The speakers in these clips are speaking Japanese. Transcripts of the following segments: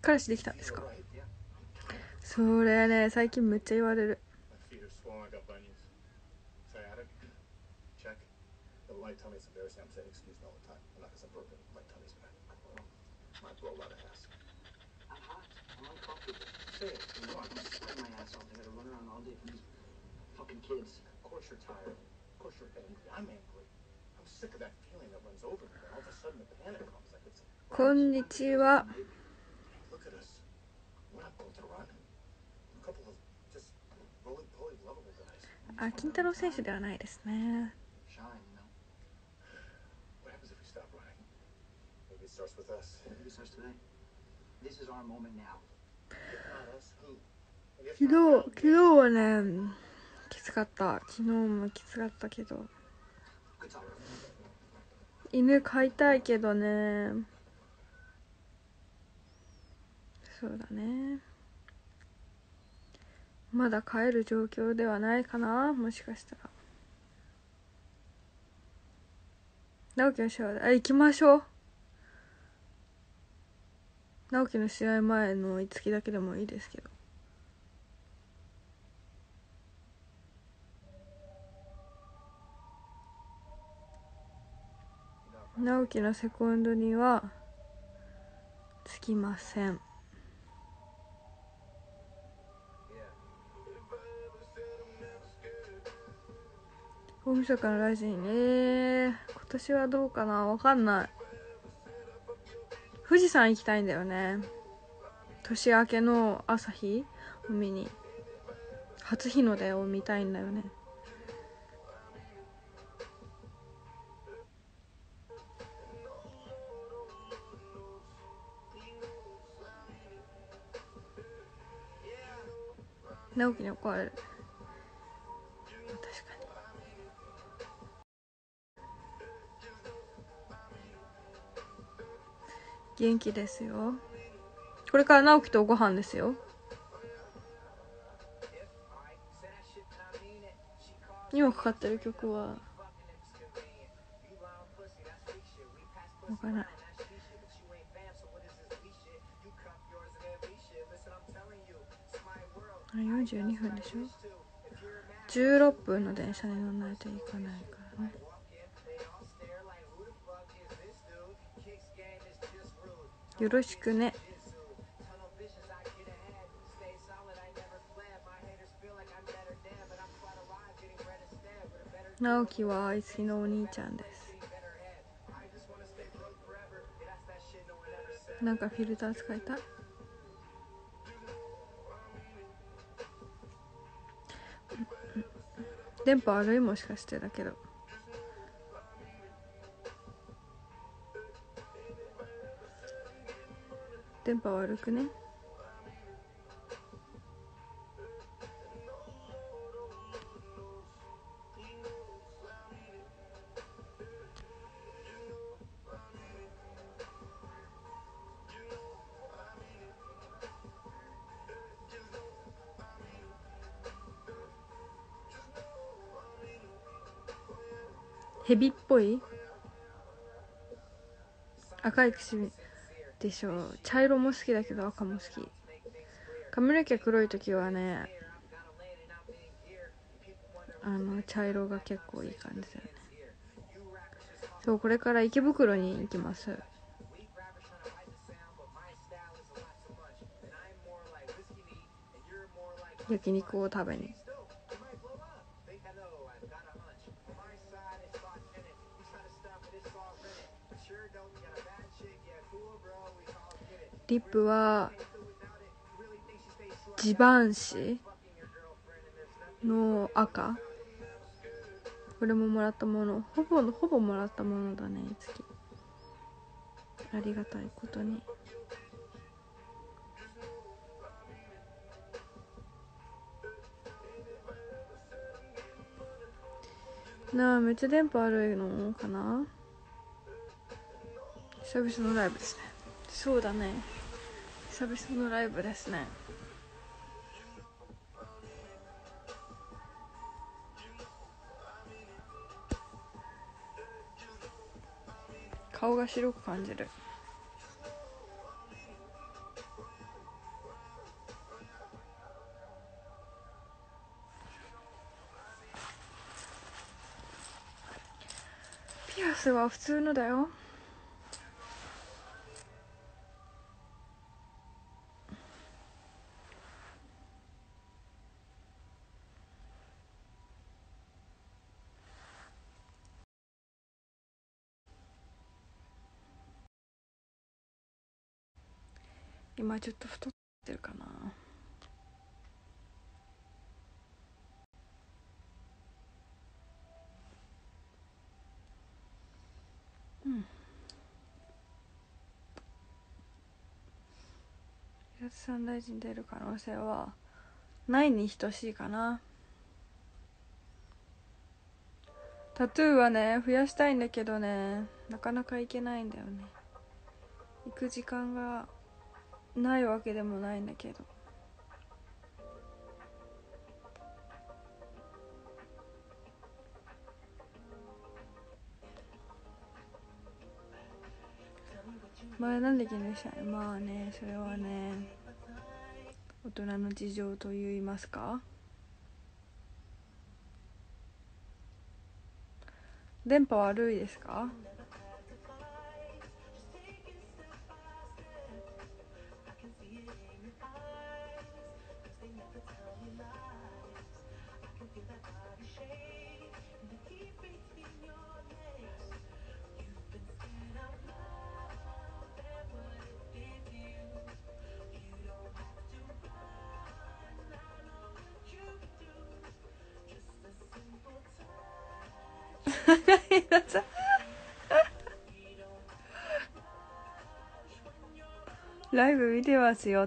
彼氏できたんですか？それね、最近めっちゃ言われる。こんにちは。あ、金太郎選手ではないですね。昨日はね、きつかった。昨日もきつかったけど、犬飼いたいけどね。そうだね、まだ飼える状況ではないかな、もしかしたら。直樹の試合で、行きましょう。直樹の試合前のいつきだけでもいいですけど。直樹のセコンドにはつきません。大晦日のライジン、今年はどうかな、わかんない。富士山行きたいんだよね。年明けの朝日を見に、初日の出を見たいんだよね。直樹に怒られる。確かに。元気ですよ。これから直樹とご飯ですよ。今かかってる曲はわからない。42分でしょ。16分の電車に乗らないといかないからね。よろしくね。直樹はいつきのお兄ちゃんです。なんかフィルター使いたい。電波悪い、もしかしてだけど。電波悪くね。ヘビっぽい赤い口でしょ。茶色も好きだけど赤も好き。髪の毛黒い時はね、茶色が結構いい感じだよね。そう、これから池袋に行きます。焼肉を食べに。リップはジバンシの赤。これももらったもの、ほぼもらったものだね。いつきありがたいことに。なあ、めっちゃ電波悪いのかな。久々のライブですね。そうだね、久々のライブですね。顔が白く感じる。 ピアスは普通のだよ。今ちょっと太ってるかな。うん。平田さん大臣出る可能性はないに等しいかな。タトゥーはね増やしたいんだけどね、なかなか行けないんだよね。行く時間がないわけでもないんだけど。まあなんで気にしたい。まあね、それはね大人の事情と言いますか。電波悪いですか？ライブ見てますよって。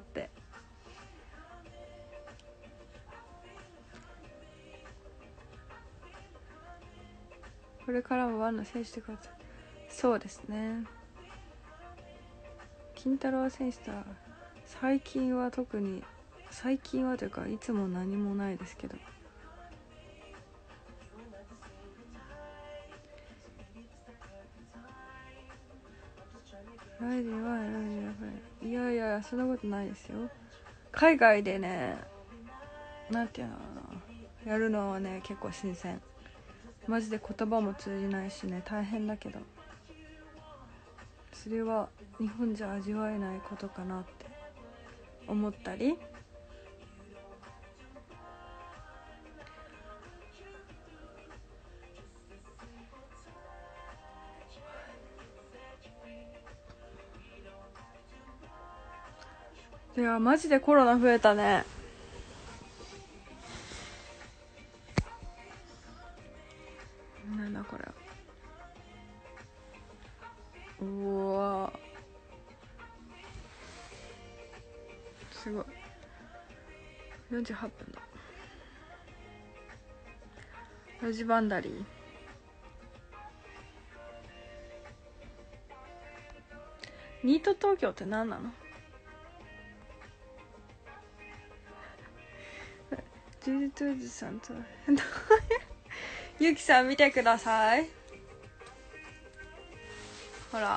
これからもワンの選手ってこと。そうですね。金太郎選手とは最近は特に、最近はというかいつも何もないですけど。ライディはいやいやそんなことないですよ。海外でね、なんていうのかな、やるのはね結構新鮮。マジで言葉も通じないしね、大変だけど、それは日本じゃ味わえないことかなって思ったり。いやマジでコロナ増えたね。なんだこれ。うわすごい。48分だ。ロジバンダリー。ニート東京って何なの？ジュリトゥーズさんとゆきさん見てください。ほら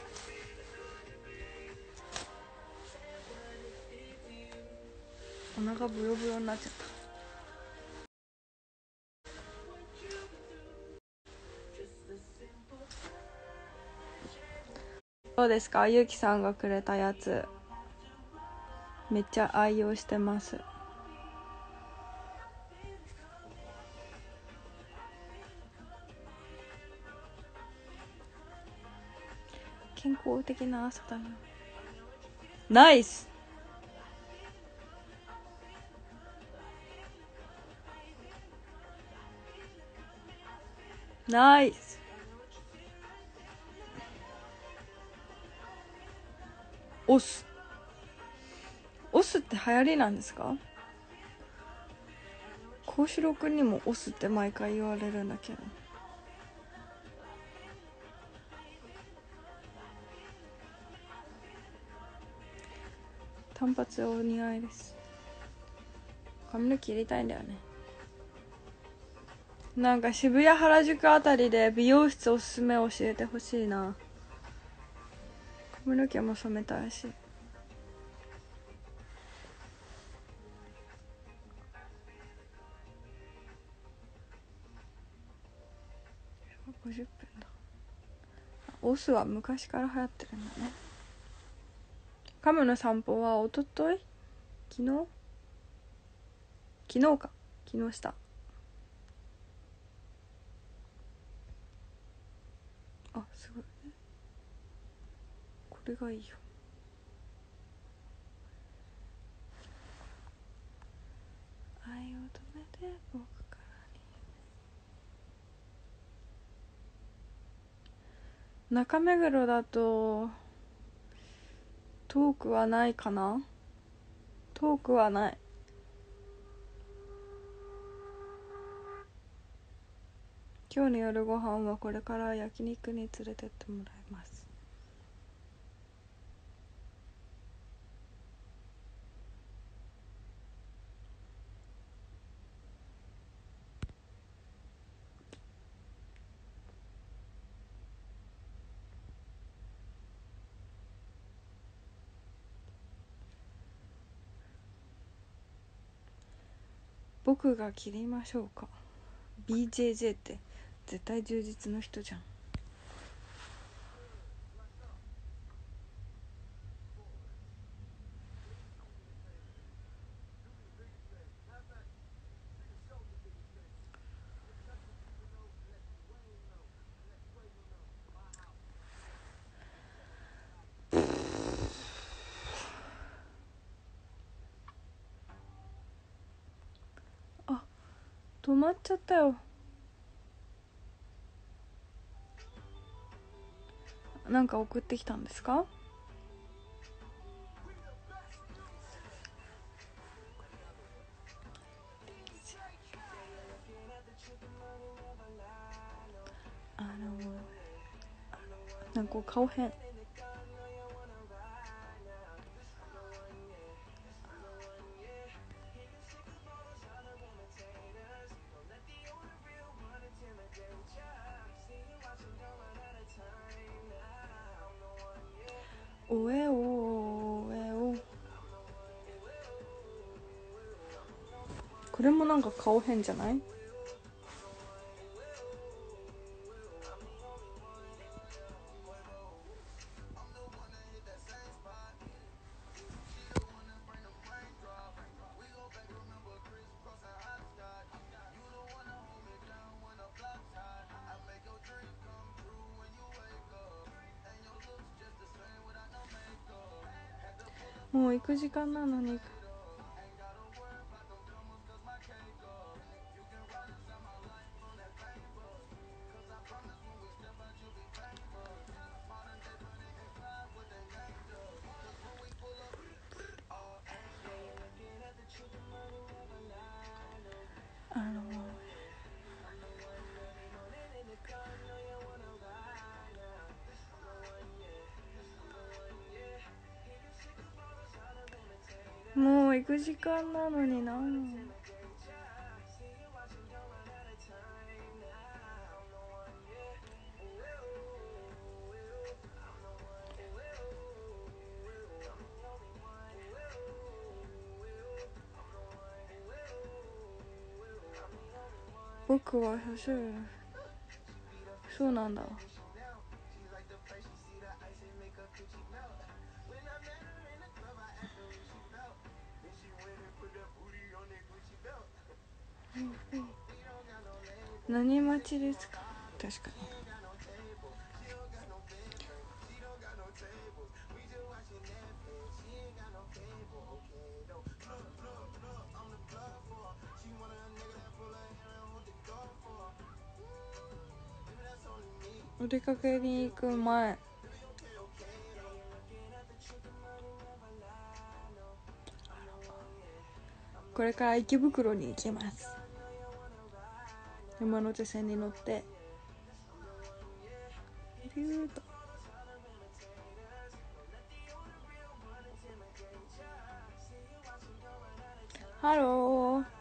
お腹ブヨブヨになっちゃった。どうですか、ゆきさんがくれたやつ。めっちゃ愛用してます。健康的な朝だな。ナイス。ナイス。オス。オスって流行りなんですか？幸四郎くんにもオスって毎回言われるんだけど。単発お似合いです。髪の毛切りたいんだよね。なんか渋谷原宿あたりで美容室おすすめ教えてほしいな。髪の毛も染めたいし。50分だ。 オスは昔から流行ってるんだね。カムの散歩は一昨日昨日か昨日した。あ、すごいね。これがいいよ。愛を止めて僕からに。中目黒だと遠くはないかな。遠くはない。今日の夜ご飯はこれから焼肉に連れてってもらいます。僕が切りましょうか。 BJJ って絶対充実の人じゃん。あ、止まっちゃったよ。なんか送ってきたんですか？なんか顔変。おえおおえお。これもなんか顔変じゃない？もう行く時間なのに。もう行く時間なのにな。僕はそうなんだ。何待ちですか？確かに。お出かけに行く前、これから池袋に行きます。山手線に乗ってビューと。ハロー。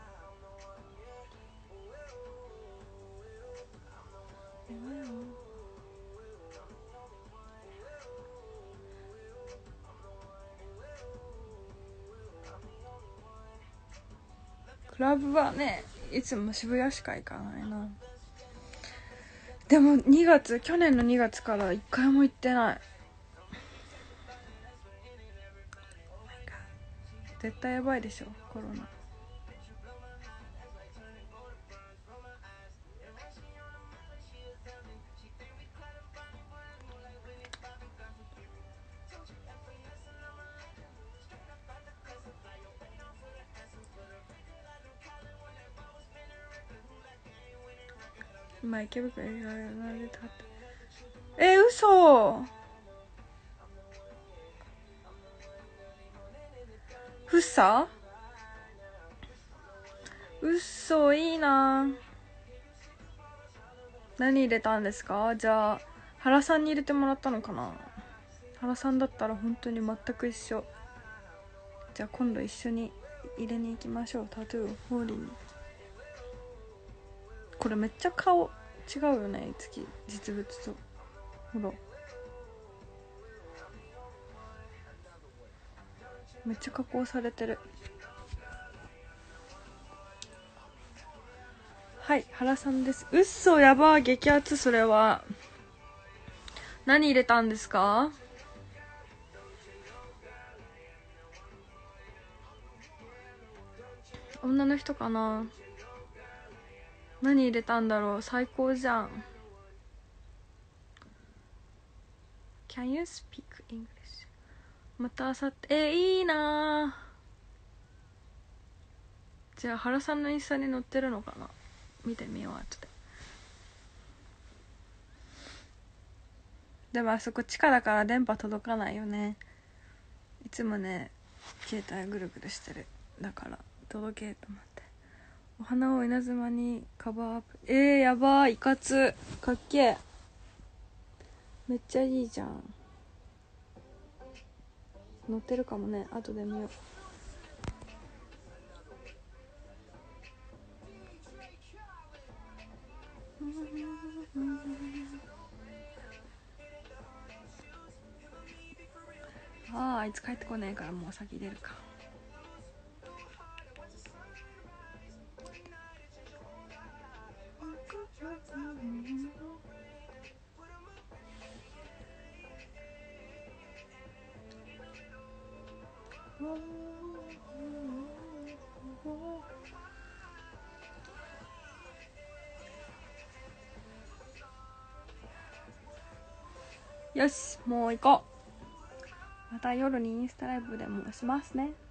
クラブはね、いつも渋谷しか行かないな。 でも去年の2月から1回も行ってない。絶対やばいでしょコロナ。今池袋に嘘。フッサ嘘、いいな。何入れたんですか？じゃあ原さんに入れてもらったのかな。原さんだったら本当に全く一緒。じゃあ今度一緒に入れに行きましょう。タトゥーをホーリーに。これめっちゃ顔違うよね、月実物と。ほらめっちゃ加工されてる。はい、原さんです。うっそ、やばー、激アツ。それは何入れたんですか？女の人かな。何入れたんだろう。最高じゃん。 Can you speak English? またあさって。いいな。じゃあ原さんのインスタに載ってるのかな。見てみよう後で。でもあそこ地下だから電波届かないよね。いつもね携帯ぐるぐるしてる。だから届けと思って。お花を稲妻にカバーアップ。やばー、いかつかっけえ。めっちゃいいじゃん。載ってるかもね、後で見よう。あいつ帰ってこねえからもう先出るか。よし、もう行こう。また夜にインスタライブでもしますね。